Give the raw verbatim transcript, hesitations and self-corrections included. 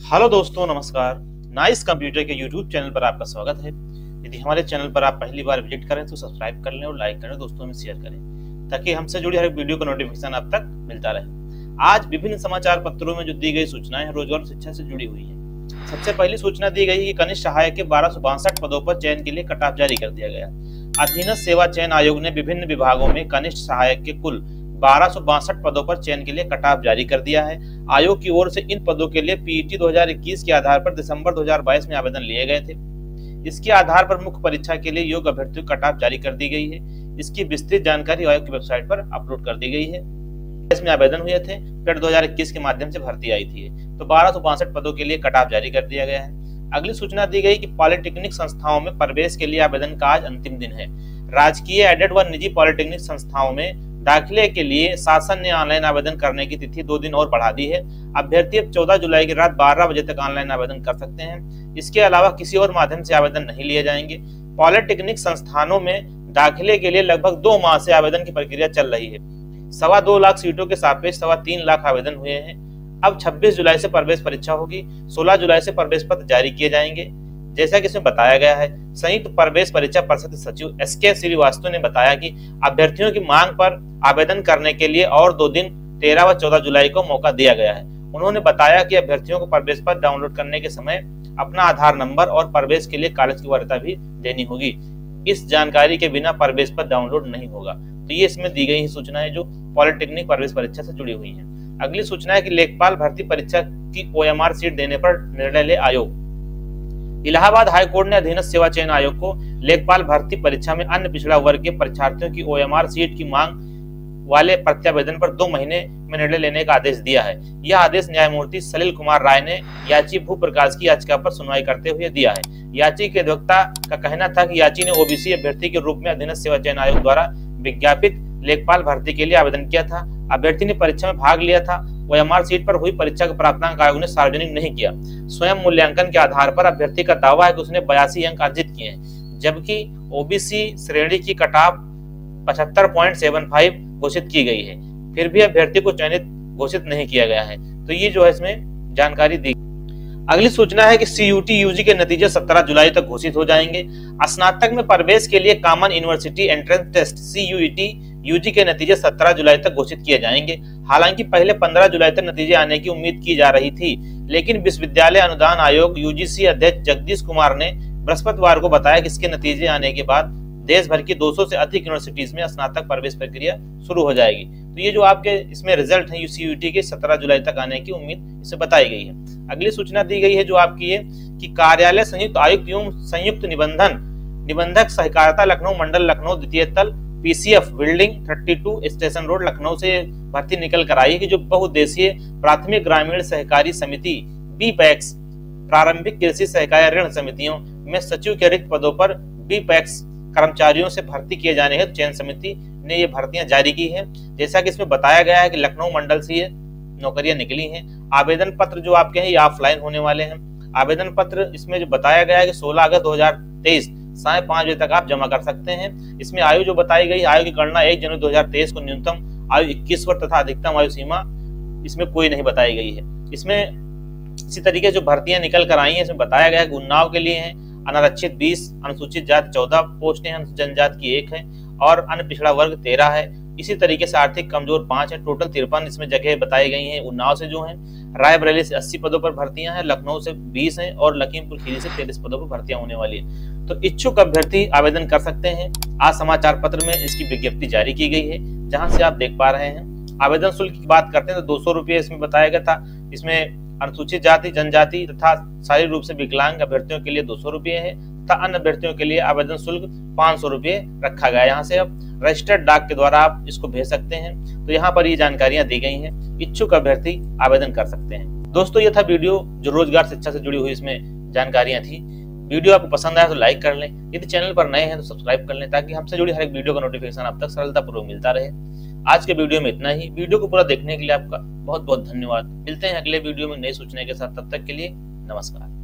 Hello दोस्तों, नमस्कार। Nice computer के यूट्यूब चैनल पर आपका स्वागत है। यदि हमारे चैनल पर आप पहली बार विजिट करें तो सब्सक्राइब कर लें और लाइक करें, दोस्तों में शेयर करें ताकि हमसे जुड़ी हर वीडियो का नोटिफिकेशन आप तक मिलता रहे। आज विभिन्न समाचार पत्रों में जो दी गई सूचनाएं रोजगार शिक्षा से जुड़ी हुई है। सबसे पहली सूचना दी गई कि कनिष्ठ सहायक के बारह सौ बासठ पदों पर चयन के लिए कट ऑफ जारी कर दिया गया। अधीनस्थ सेवा चयन आयोग ने विभिन्न विभागों में कनिष्ठ सहायक के कुल बारह सौ बासठ पदों पर चयन के लिए कट ऑफ जारी कर दिया है। आयोग की ओर से इन पदों के लिए पीईटी दो हज़ार इक्कीस के आधार पर दिसंबर दो हज़ार बाईस में आवेदन लिए गए थे। इसके आधार पर मुख्य परीक्षा के लिए योग्य अभ्यर्थियों को कट ऑफ जारी कर दी गई है। इसकी विस्तृत जानकारी आयोग की वेबसाइट पर अपलोड कर दी गई है। इसमें आवेदन हुए थे, फिर दो हज़ार इक्कीस के माध्यम से भर्ती आई थी, तो बारह सौ बासठ पदों के लिए कट ऑफ जारी कर दिया गया है। अगली सूचना दी गई कि पॉलिटेक्निक संस्थाओं में प्रवेश के लिए आवेदन का आज अंतिम दिन है। राजकीय, एडेड व निजी पॉलिटेक्निक संस्थाओं में दाखिले के लिए शासन ने ऑनलाइन आवेदन करने की तिथि दो दिन और बढ़ा दी है। अभ्यर्थी अब चौदह जुलाई की रात बारह बजे तक ऑनलाइन आवेदन कर सकते हैं। इसके अलावा किसी और माध्यम से आवेदन नहीं लिए जाएंगे। पॉलिटेक्निक संस्थानों में दाखिले के लिए लगभग दो माह से आवेदन की प्रक्रिया चल रही है। सवा दो लाख सीटों के सापेक्ष सवा तीन लाख आवेदन हुए हैं। अब छब्बीस जुलाई से प्रवेश परीक्षा होगी। सोलह जुलाई से प्रवेश पत्र जारी किए जाएंगे। जैसा कि इसमें बताया गया है, संयुक्त प्रवेश परीक्षा परिषद सचिव एस के श्रीवास्तव ने बताया कि अभ्यर्थियों की मांग पर आवेदन करने के लिए और दो दिन तेरह व चौदह जुलाई को मौका दिया गया है। उन्होंने बताया कि अभ्यर्थियों को प्रवेश पत्र डाउनलोड करने के समय अपना आधार नंबर और प्रवेश के लिए कॉलेज की वरीयता भी देनी होगी। इस जानकारी के बिना प्रवेश पत्र डाउनलोड नहीं होगा। तो ये इसमें दी गई सूचनाएं जो पॉलिटेक्निक प्रवेश परीक्षा से जुड़ी हुई है। अगली सूचना है कि लेखपाल भर्ती परीक्षा की ओ एम आर सीट देने पर निर्णय ले आयोग। इलाहाबाद हाईकोर्ट ने अधीनस्थ सेवा चयन आयोग को लेखपाल भर्ती परीक्षा में अन्य पिछड़ा वर्ग के परीक्षार्थियों की ओ एम आर सीट की मांग वाले प्रत्यावेदन पर दो महीने में निर्णय लेने का आदेश दिया है। यह आदेश न्यायमूर्ति सलिल कुमार राय ने याची भू प्रकाश की याचिका पर सुनवाई करते हुए दिया है। याची के अधिवक्ता का कहना था कि याची ने ओबीसी अभ्यर्थी के रूप में अधीनस्थ सेवा चयन आयोग द्वारा विज्ञापित लेखपाल भर्ती के लिए आवेदन किया था। अभ्यर्थी ने परीक्षा में भाग लिया था। ओ एम आर सीट पर हुई परीक्षा का प्राप्तांक आयोग ने सार्वजनिक नहीं किया। स्वयं मूल्यांकन के आधार पर अभ्यर्थी का दावा है कि उसने बयासी अंक अर्जित किए हैं, जबकि ओबीसी श्रेणी की कटाव पचहत्तर पॉइंट सात पाँच घोषित की गई है। फिर भी अभ्यर्थी को चयनित घोषित नहीं किया गया है। तो ये जो है इसमें जानकारी दी। अगली सूचना है कि सीयूटी यूजी के नतीजे सत्रह जुलाई तक घोषित हो जाएंगे। स्नातक में प्रवेश के लिए common university entrance test CUET UG के नतीजे सत्रह जुलाई तक घोषित किए जाएंगे। हालांकि पहले पंद्रह जुलाई तक नतीजे आने की उम्मीद की जा रही थी, लेकिन विश्वविद्यालय अनुदान आयोग यूजीसी अध्यक्ष जगदीश कुमार ने बृहस्पतिवार को बताया कि इसके नतीजे आने के बाद देश भर की दो सौ से अधिक यूनिवर्सिटीज में स्नातक प्रवेश प्रक्रिया शुरू हो जाएगी। तो ये जो आपके इसमें रिजल्ट है सीयूटी के सत्रह जुलाई तक आने की उम्मीद इसे बताई गई है। अगली सूचना दी गई है जो आपकी है कि कार्यालय संयुक्त आयुक्त एवं संयुक्त निबंधन निबंधक सहकारिता लखनऊ मंडल लखनऊ द्वितीय तल पीसीएफ बिल्डिंग बत्तीस स्टेशन रोड लखनऊ से भर्ती निकल कर आई है कि जो बहुउद्देशीय प्राथमिक ग्रामीण सहकारी समिति बी पैक्स प्रारंभिक कृषि सहकारी ऋण समितियों में सचिव के रिक्त पदों पर बी पैक्स कर्मचारियों से भर्ती किए जाने हेतु चयन समिति ने ये भर्तियां जारी की है। जैसा कि इसमें बताया गया है कि लखनऊ मंडल से ये नौकरियां निकली हैं। आवेदन पत्र जो आपके हैं ये ऑफलाइन होने वाले हैं। आवेदन पत्र इसमें जो बताया गया है कि सोलह अगस्त दो हज़ार तेईस साढ़े पांच बजे तक आप जमा कर सकते हैं। इसमें आयु जो बताई गई, आयु की गणना एक जनवरी दो हज़ार तेईस को न्यूनतम आयु इक्कीस वर्ष तथा अधिकतम आयु सीमा इसमें कोई नहीं बताई गई है। इसमें इसी तरीके से जो भर्तियां निकल कर आई हैं इसमें बताया गया है कि उन्नाव के लिए है अनारक्षित बीस, अनुसूचित जाति चौदह पोस्टें हैं, जनजाति की एक है और अन्य पिछड़ा वर्ग तेरह है। इसी तरीके से आर्थिक कमजोर पांच है। टोटल तिरपन इसमें जगह बताई गई हैं। उन्नाव से जो है, रायबरेली से अस्सी पदों पर भर्तियां हैं, लखनऊ से बीस हैं और लखीमपुर खीरी से तेईस पदों पर भर्तियां होने वाली है। तो इच्छुक अभ्यर्थी आवेदन कर सकते हैं। आज समाचार पत्र में इसकी विज्ञप्ति जारी की गई है, जहां से आप देख पा रहे हैं। आवेदन शुल्क की बात करते हैं तो दो सौ रुपये इसमें बताया गया था। इसमें अनुसूचित जाति, जनजाति तथा शारीरिक रूप से विकलांग अभ्यर्थियों के लिए दो सौ रुपये है तथा अन्य अभ्यर्थियों के लिए आवेदन शुल्क पाँच सौ रुपये रखा गया है। यहाँ से आप रजिस्टर्ड डाक के द्वारा आप इसको भेज सकते हैं। तो यहाँ पर ये जानकारियां दी गई हैं। इच्छुक अभ्यर्थी आवेदन कर सकते हैं। दोस्तों, ये था वीडियो जो रोजगार शिक्षा से जुड़ी हुई इसमें जानकारियां थी। वीडियो आपको पसंद आया तो लाइक कर लें। यदि चैनल पर नए हैं तो सब्सक्राइब कर लें ताकि हमसे जुड़ी हर एक वीडियो का नोटिफिकेशन आप तक सरलतापूर्वक मिलता रहे। आज के वीडियो में इतना ही। वीडियो को पूरा देखने के लिए आपका बहुत बहुत धन्यवाद। मिलते हैं अगले वीडियो में नई सूचना के साथ। तब तक के लिए नमस्कार।